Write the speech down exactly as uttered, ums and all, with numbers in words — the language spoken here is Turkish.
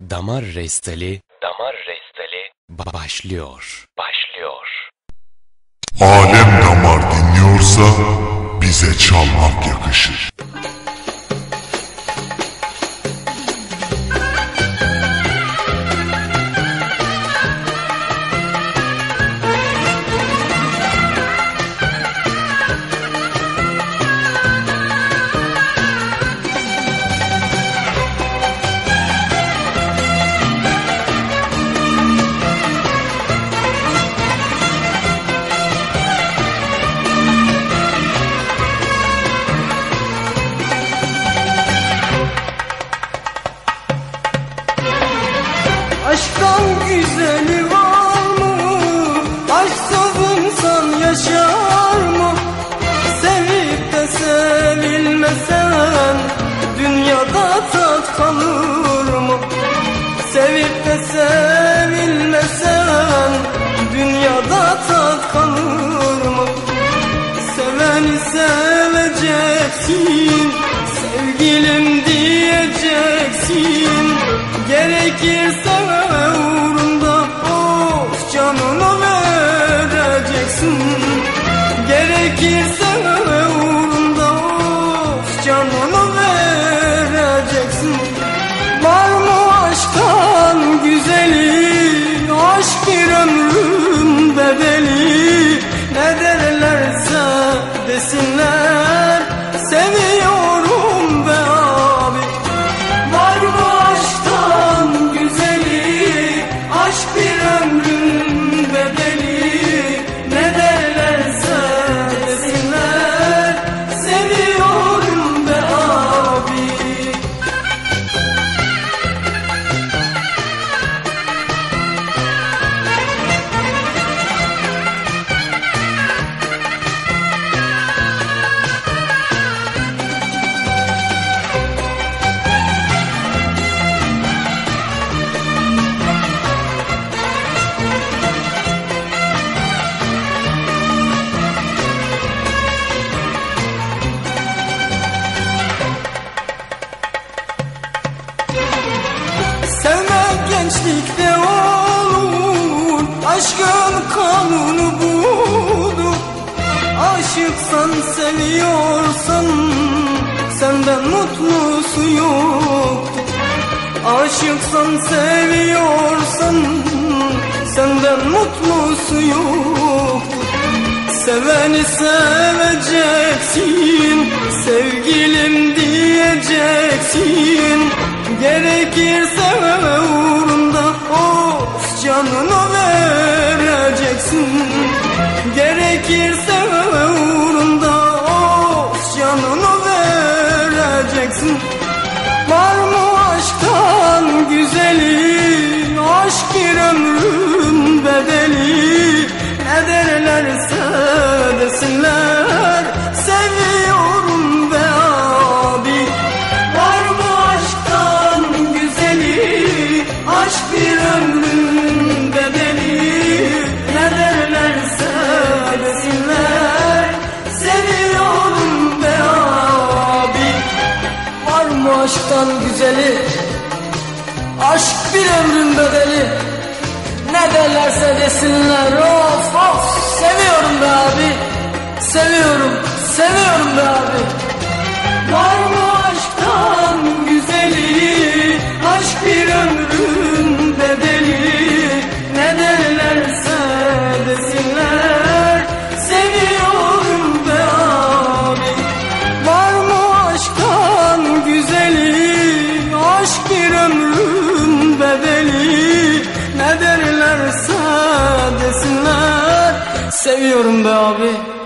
Damar Restali, Damar Restali başlıyor. Başlıyor. Alem damar dinliyorsa bize çalmak yakışır. Aşktan güzeli var mı? Aşksız insan yaşar mı? Sevip de sevilmesen dünyada tat kalır mı? Sevip de sevilmesen dünyada tat kalır mı? Seveni seveceksin, sevgilim diyeceksin. Gerekirse uğrunda of canını vereceksin. Gerekirse uğrunda of canını vereceksin. Var mı aşktan güzeli, aşk bir ömrün bedeli. Ne derlerse desinler, seviyorum be abi. Var mı aşktan güzeli, aşk bir ömrün bedeli. Ne derlerse desinler, seviyorum be abi. Sevmek gençlikte olur, aşkın kanunu budur. Aşıksan seviyorsan senden mutlusu yoktur. Aşıksan seviyorsan senden mutlusu yoktur. Seveni seveceksin, sevgilim diyeceksin. Gerekirse uğrunda of canını vereceksin. Gerekirse uğrunda of canını vereceksin. Var mı aşktan güzeli, aşk bir ömrün bedeli. Ne derlerse desinler, seviyorum be abi. Var mı aşktan güzeli, aşk bir ömrün bedeli. Ne derlerse desinler, seviyorum be abi. Var mı aşktan güzeli, aşk bir ömrün bedeli. Ne derlerse desinler, of of, seviyorum be abi. Seviyorum, seviyorum be abi. Var mı aşktan güzeli, aşk bir ömrün bedeli. Ne derlerse desinler, seviyorum be abi. Var mı aşktan güzeli, aşk bir ömrün bedeli. Ne derlerse desinler, seviyorum be abi.